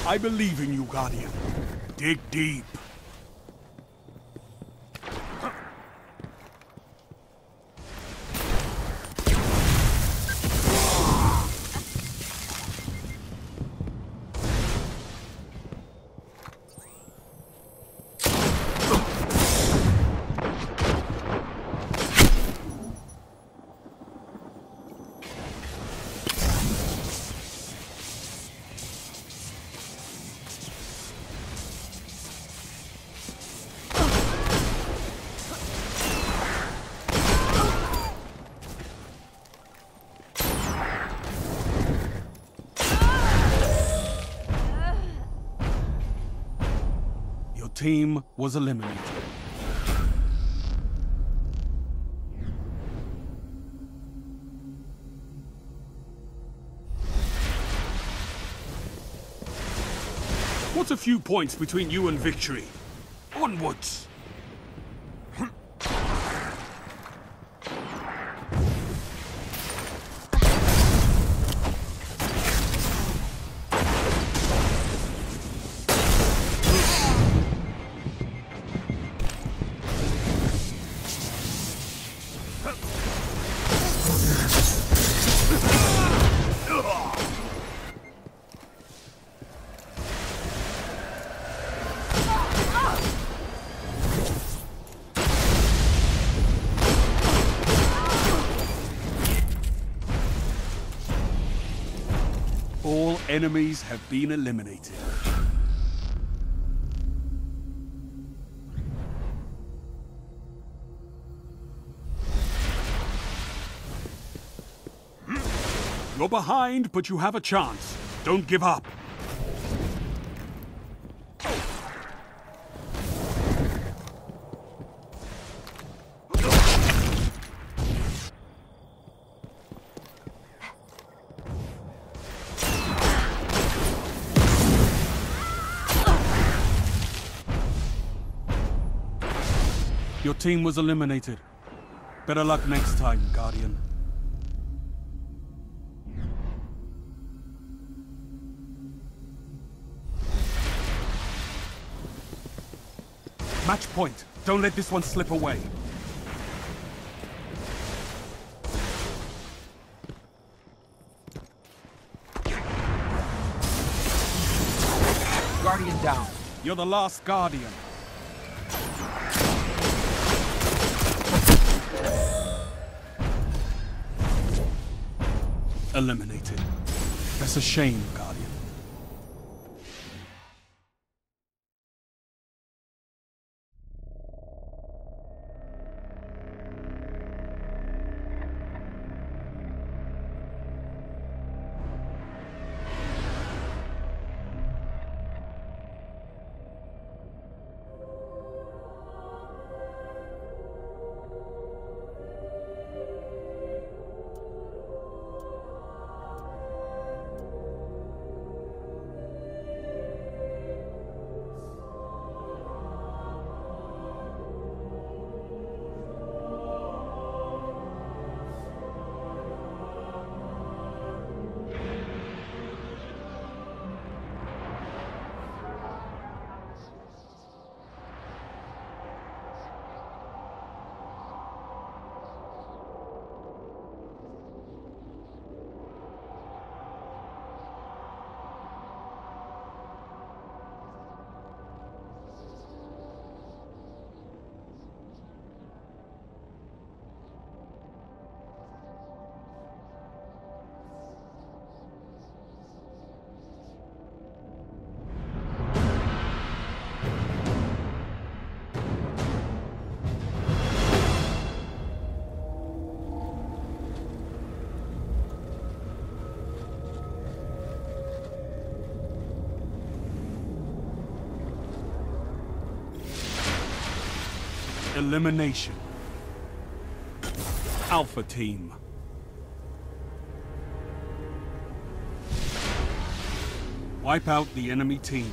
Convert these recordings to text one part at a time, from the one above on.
I believe in you, Guardian. Dig deep. Team was eliminated. What's a few points between you and victory? Onwards! All enemies have been eliminated. You're behind, but you have a chance. Don't give up. Your team was eliminated. Better luck next time, Guardian. Match point. Don't let this one slip away. Guardian down. You're the last Guardian. Eliminated. That's a shame, Guardian. Elimination. Alpha Team. Wipe out the enemy team.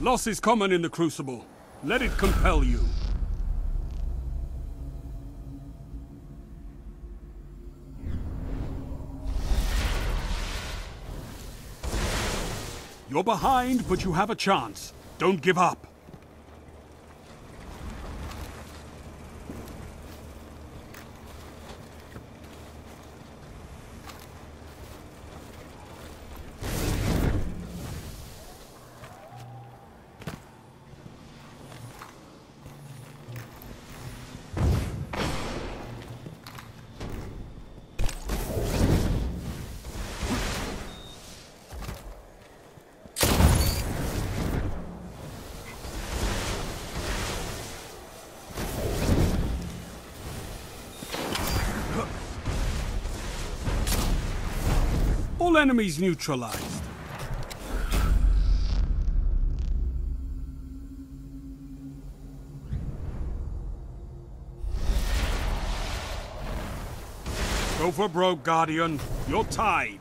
Loss is common in the Crucible. Let it compel you. You're behind, but you have a chance. Don't give up. All enemies neutralized. Go for broke, Guardian. You're tied.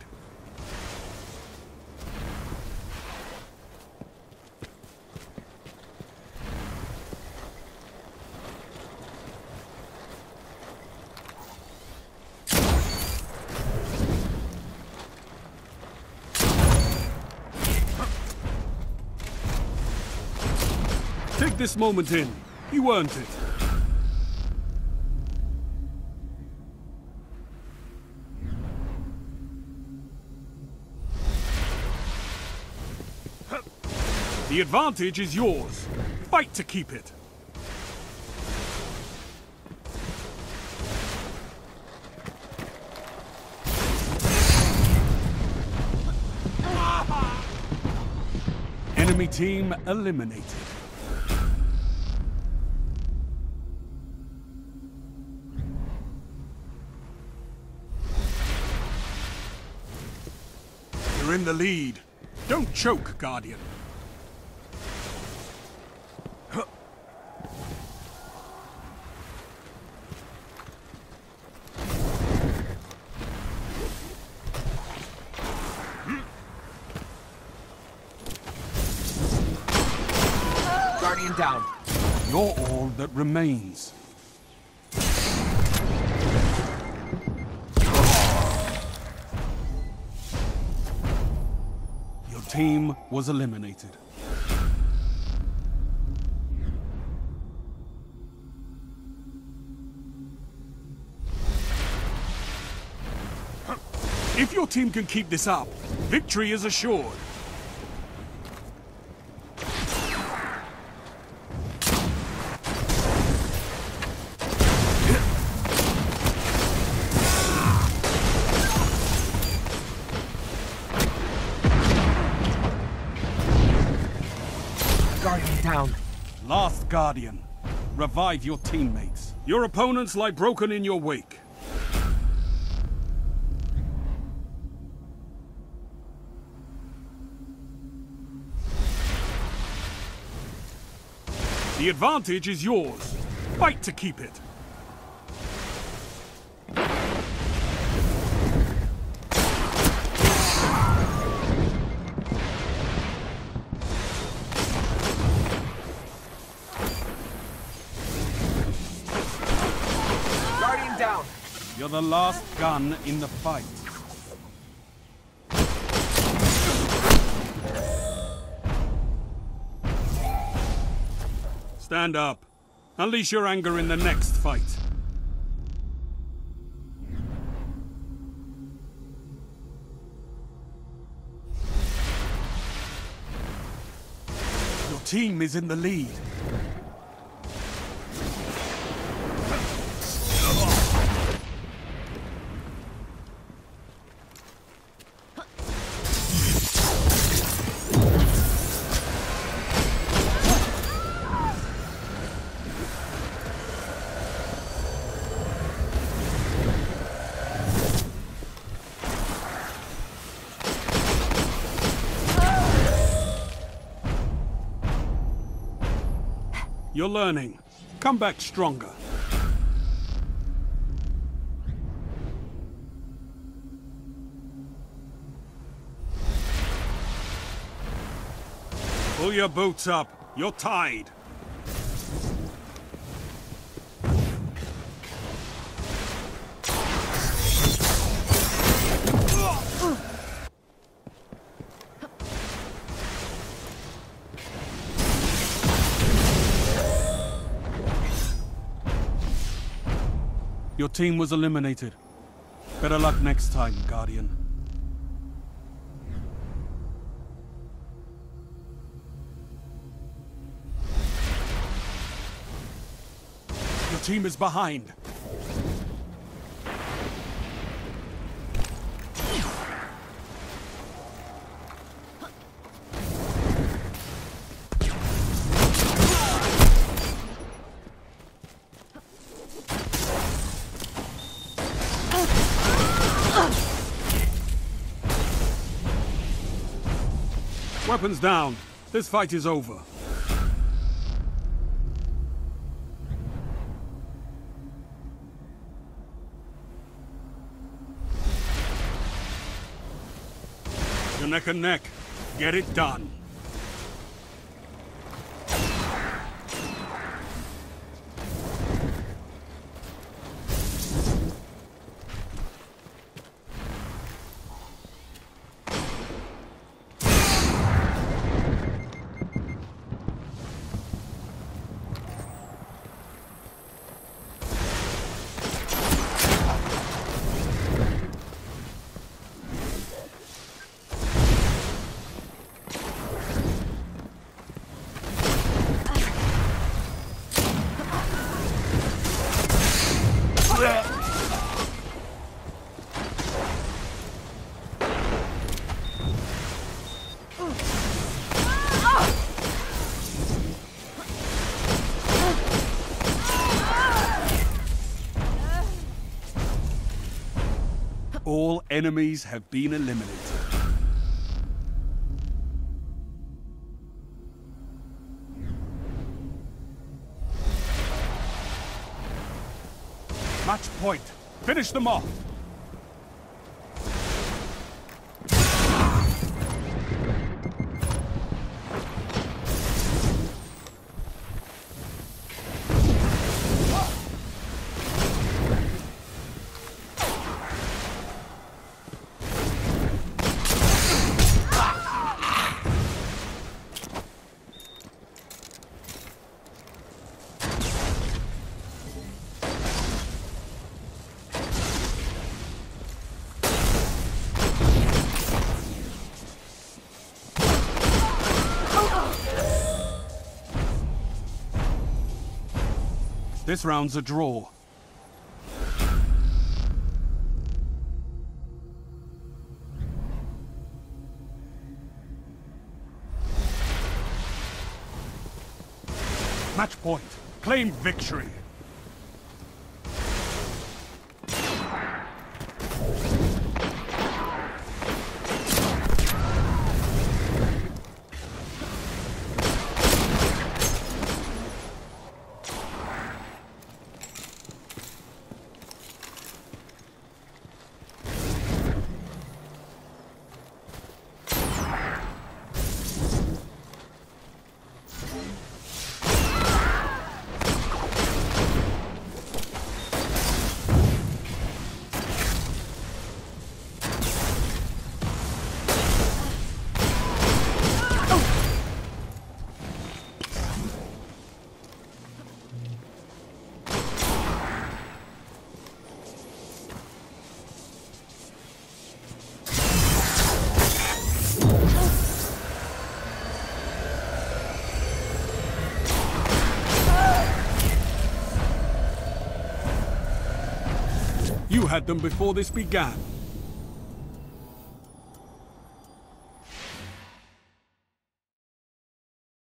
Take this moment in. You earned it. The advantage is yours. Fight to keep it. Enemy team eliminated. You're in the lead. Don't choke, Guardian. Guardian down. You're all that remains. Your team was eliminated. If your team can keep this up, victory is assured. Guardian down. Last Guardian. Revive your teammates. Your opponents lie broken in your wake. The advantage is yours. Fight to keep it. Guardian down. You're the last gun in the fight. Stand up. Unleash your anger in the next fight. Your team is in the lead. You're learning. Come back stronger. Pull your boats up. You're tied. Your team was eliminated. Better luck next time, Guardian. Your team is behind. Weapons down. This fight is over. You're neck and neck. Get it done. All enemies have been eliminated. Match point. Finish them off. This round's a draw. Match point. Claim victory. You had them before this began.